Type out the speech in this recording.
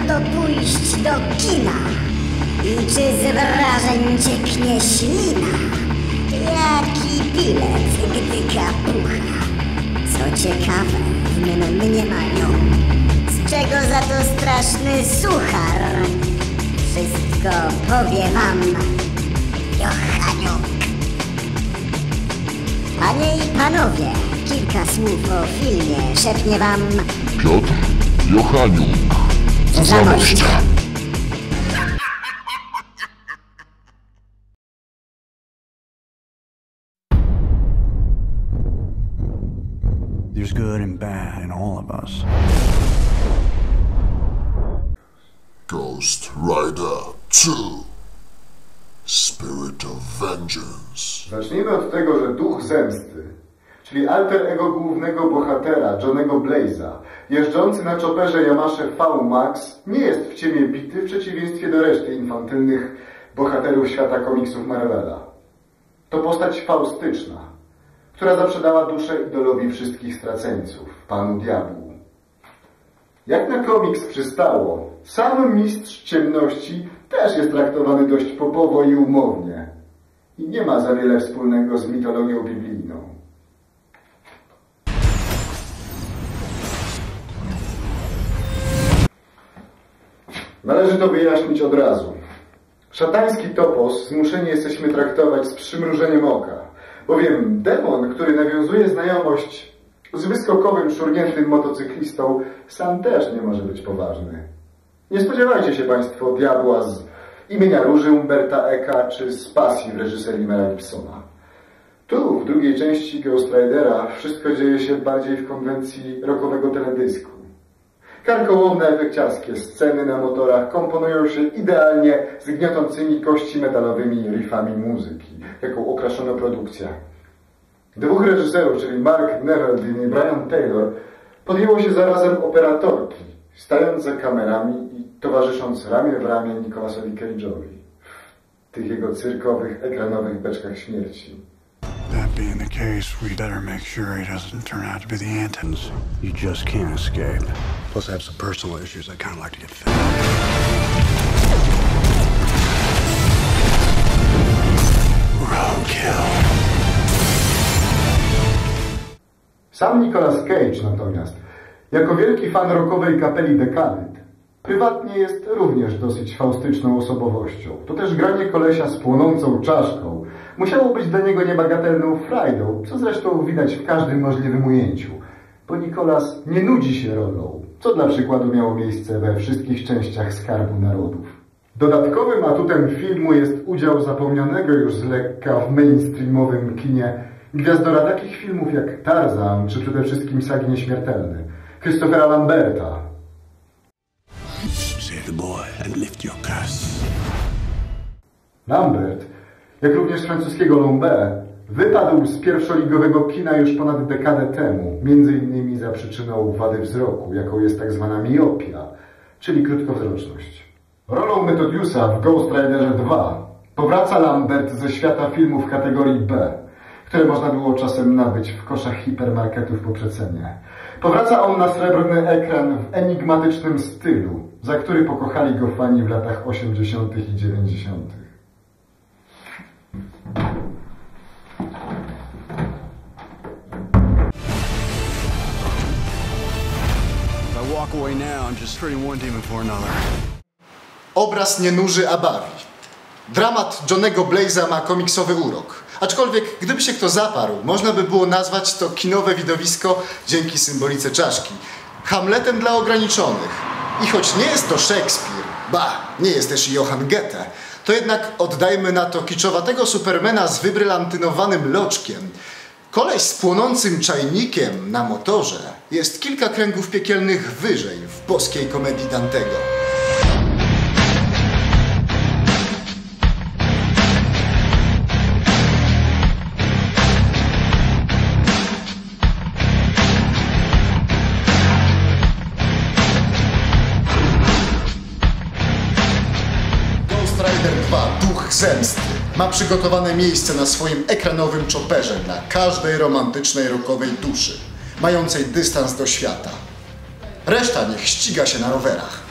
warto pójść do kina? I czy z wrażeń cieknie ślina? Jaki bilet, gdy kapucha? Co ciekawe, w mym mniemaniu, z czego za to straszny suchar? Wszystko powie wam Jochaniuk. Panie i panowie, kilka słów o filmie szepnie wam Piotr Jochaniuk. Zamościa. There's good and bad in all of us. Ghost Rider 2. Spirit of Vengeance. Zacznijmy od tego, że duch zemsty, czyli alter ego głównego bohatera, Johnnego Blaze'a, jeżdżący na chopperze Yamasze V-Max, nie jest w ciemię bity w przeciwieństwie do reszty infantylnych bohaterów świata komiksów Marvela. To postać faustyczna, która zaprzedała duszę idolowi wszystkich straceńców, Panu Diabłu. Jak na komiks przystało, sam Mistrz Ciemności też jest traktowany dość popowo i umownie i nie ma za wiele wspólnego z mitologią biblijną. Należy to wyjaśnić od razu. Szatański topos zmuszeni jesteśmy traktować z przymrużeniem oka, bowiem demon, który nawiązuje znajomość z wyskokowym, szurniętym motocyklistą, sam też nie może być poważny. Nie spodziewajcie się Państwo diabła z Imienia Róży Umberta Eka czy z Pasji w reżyserii Mela Gibsona. Tu, w drugiej części Ghost Ridera, wszystko dzieje się bardziej w konwencji rockowego teledysku. Karkołomne, efekciarskie sceny na motorach komponują się idealnie z gniotącymi kości metalowymi riffami muzyki, jaką okraszono produkcja. Dwóch reżyserów, czyli Mark Neveldine i Brian Taylor, podjęło się zarazem operatorki, stając za kamerami i towarzysząc ramię w ramię Nicolasowi Cage'owi w tych jego cyrkowych, ekranowych beczkach śmierci. That being the case, we better make sure he doesn't turn out to be the Antons. You just can't escape. Plus, I have some personal issues I kind of like to get fixed. Roadkill. Sam Nicolas Cage natomiast, jako wielki fan rockowej kapeli Decadent, prywatnie jest również dosyć faustyczną osobowością. To też granie kolesia z płonącą czaszką musiało być dla niego niebagatelną frajdą, co zresztą widać w każdym możliwym ujęciu, bo Nicolas nie nudzi się rolą, co dla przykładu miało miejsce we wszystkich częściach Skarbu Narodów. Dodatkowym atutem filmu jest udział zapomnianego już z lekka w mainstreamowym kinie gwiazdora takich filmów jak Tarzan, czy przede wszystkim Sagi Nieśmiertelne, Christophera Lamberta. Save the boy and lift your curse. Lambert, jak również francuskiego Lombé, wypadł z pierwszoligowego kina już ponad dekadę temu, między innymi za przyczyną wady wzroku, jaką jest tak zwana miopia, czyli krótkowzroczność. Rolą Methodiusa w Ghost Riderze 2 powraca Lambert ze świata filmów kategorii B, które można było czasem nabyć w koszach hipermarketów po przecenie. Powraca on na srebrny ekran w enigmatycznym stylu, za który pokochali go fani w latach 80. i 90. Obraz nie nuży, a bawi. Dramat Johnnego Blaze'a ma komiksowy urok. Aczkolwiek, gdyby się kto zaparł, można by było nazwać to kinowe widowisko, dzięki symbolice czaszki, Hamletem dla ograniczonych. I choć nie jest to Szekspir, nie jest też i Johann Goethe, to jednak oddajmy na to kiczowatego Supermana z wybrylantynowanym loczkiem. Koleś z płonącym czajnikiem na motorze jest kilka kręgów piekielnych wyżej w boskiej komedii Dantego. Rider 2 Duch Zemsty ma przygotowane miejsce na swoim ekranowym chopperze dla każdej romantycznej rockowej duszy, mającej dystans do świata. Reszta niech ściga się na rowerach.